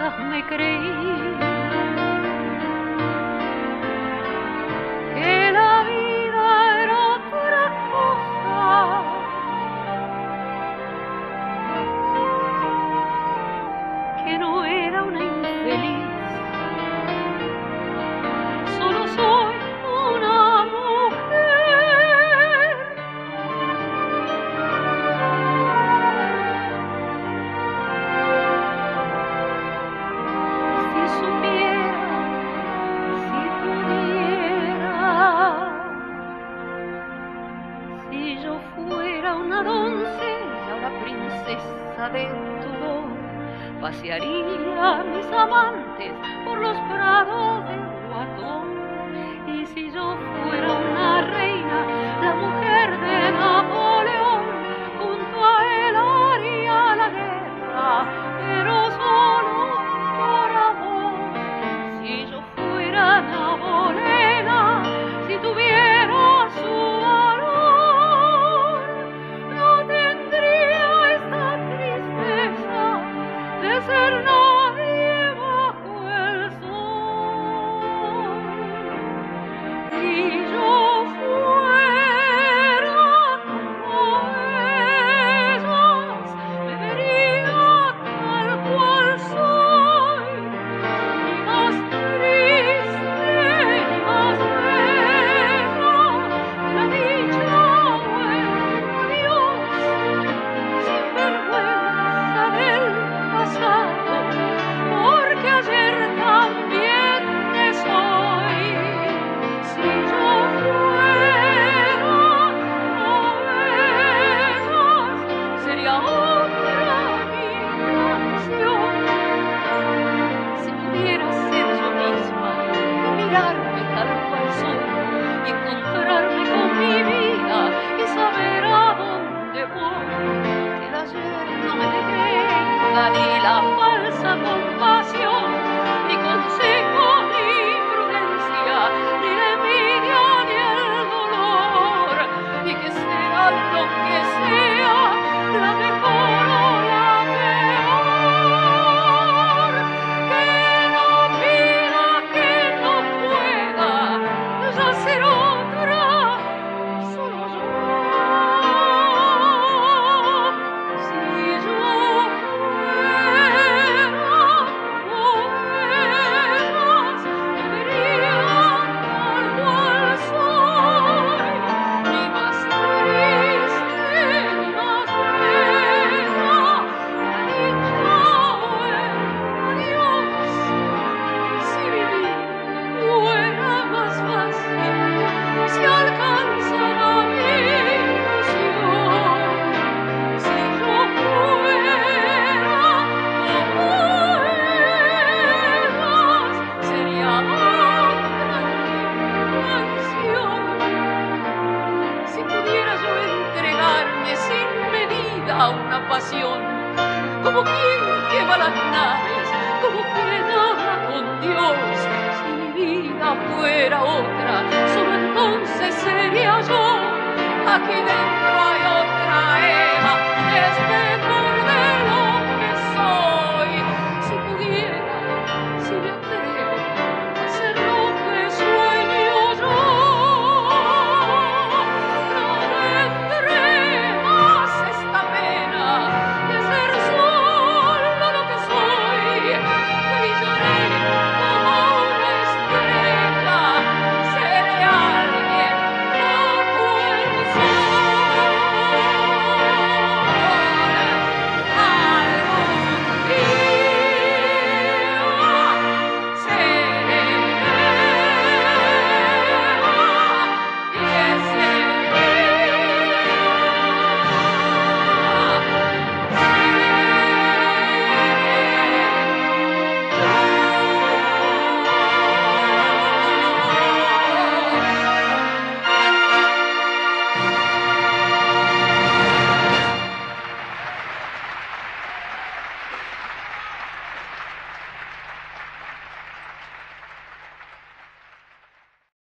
cosas me creí, que la vida era otra cosa, que no era una infeliz, solo soy una mujer. Si supiera, si pudiera, si yo fuera una doncella, una princesa de Tudor, pasearía a mis amantes por los prados de Guatón. Y si yo fuera una reina, la mujer de Napoleón, junto a él haría la guerra, pero solo por amor. Si yo fuera Ana Bolena, si tuviera su valor, no tendría esta tristeza de ser nadie bajo el sol. Si yo fuera como ellas, me vería tal cual soy, ni más triste, ni más bella, la dicha o el adiós, sin vergüenza del pasado, porque ayer también me soy. Si yo fuera como ellas, sería otra mi canción. Si pudiera ser yo misma y mirarme tal cual soy, y encontrarme con mi vida y saber a dónde voy, que el ayer no me detenga ni la falsa compasión, ni consejo ni prudencia, ni la envidia ni el dolor, y que sea lo que sea, la mejor o la peor, que no pida, que no pueda ya ser otra, solo yo. Si yo fuera como ellas, me vería tal cual soy, ni más triste, ni más bella, la dicha o el adiós. Si vivir fuera más fácil, si alcanzara mi ilusión, si yo fuera como ellas, sería otra mi canción. Si pudiera yo entregarme sin medida a una pasión, como quien quema las naves, como quien habla con Dios, si mi vida fuera otra, solo entonces sería yo aquí dentro